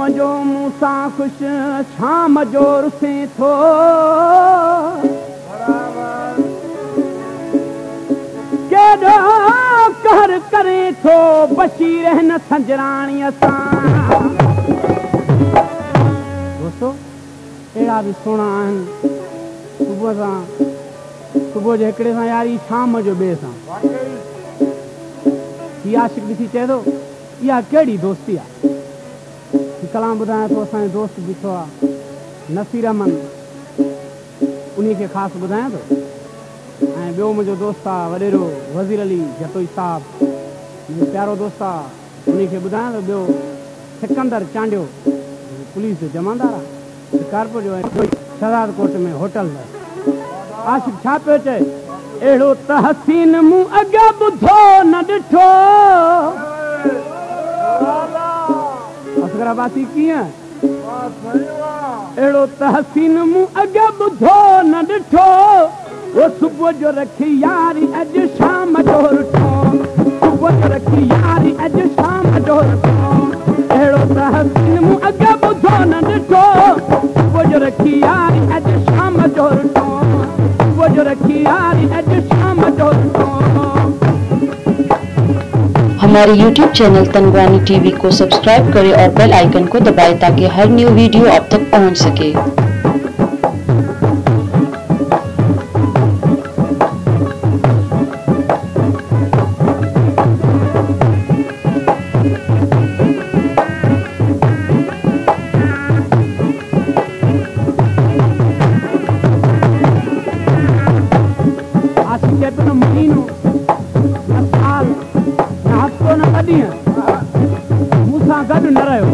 सुबुह जो मूंसां ख़ुशि शाम जो रुसे थो केॾो कहर करे थो बशीर हिन संजराणीअ सां दोस्तो अहिड़ा बि सुहिणा आहिनि सुबुह जो हिकिड़े सां यारी शाम जो ॿिए सां हीअ आशिक़ ॾिसी चए थो इहा कहिड़ी दोस्ती आहे कलाम ॿुधायां थो असांजो दोस्त बीठो आहे नसीर अमन उन खे ख़ासि ॿुधायां थो ऐं ॿियो मुंहिंजो दोस्त आहे वॾेरो वज़ीर अली जतोई साहिबु मुंहिंजो प्यारो दोस्त आहे उन खे ॿुधायां थो ॿियो सिकंदर चांडियो पुलिस जो जमादार आहे शिकारपुर जो शहजादकोट में होटल में आशिक़ छा पियो चए अहिड़ो त हसीन मूं अॻियां ॿुधो न ॾिठो असगराबासी कीअं अहिड़ो त हसीन मूं अॻियां ॿुधो न ॾिठो वो सुबुह जो रखी यारी अॼु शाम जो रुठो सुबुह जो रखी यारी अॼु शाम जो रुठो अहिड़ो त हसीन मूं अॻियां ॿुधो न ॾिठो सुबुह जो रखी यारी अॼु शाम जो रुठो सुबुह जो रखी यारी अॼु शाम जो रुठो। हमारे YouTube चैनल तनवानी टीवी को सब्सक्राइब करें और बेल आइकन को दबाएं ताकि हर न्यू वीडियो आप तक पहुंच सके। मूंसां गॾु न रहियो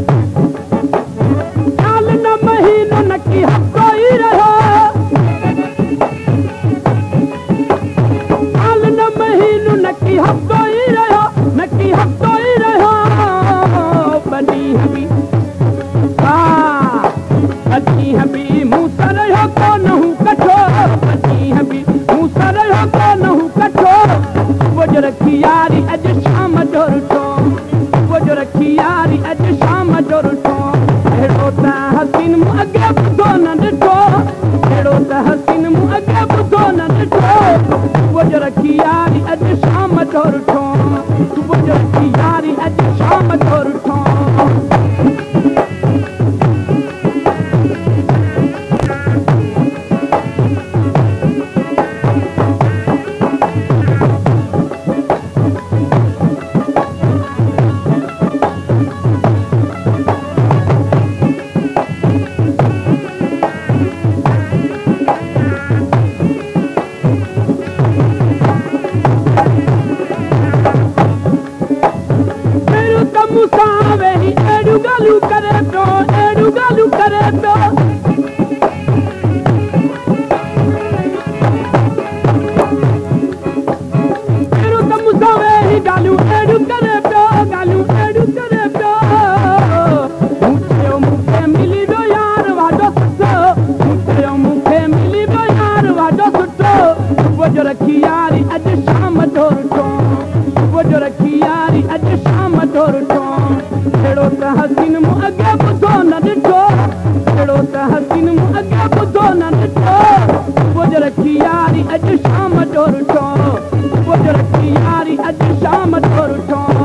साल न महीनो न की हफ़्तो ई रहियो साल न महीनो न की हफ़्तो ई रहियो न की हफ़्तो ई रहियो बनी हबी बनी हबी मूंसां रहियो कोन हूं कठो बनी हबी मूंसां रहियो कोन हूं कठो सुबुह जो रखी यारी अॼु शाम जो रुठो सुबुह जो रखी यारी अॼु शाम जो रुठो अहिड़ो त हसीन मूं अॻियां ॿुधो न ॾिठो अहिड़ो त हसीन मूं अॻियां ॿुधो न ॾिठो सुबुह जो रखी यारी अॼु शाम जो रुठो सुबुह जो रखी यारी अॼु शाम जो रुठो। शाम जो रुठो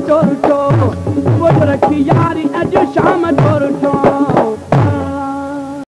जो रुठो, रखी यारी अॼु शाम जो रुठो।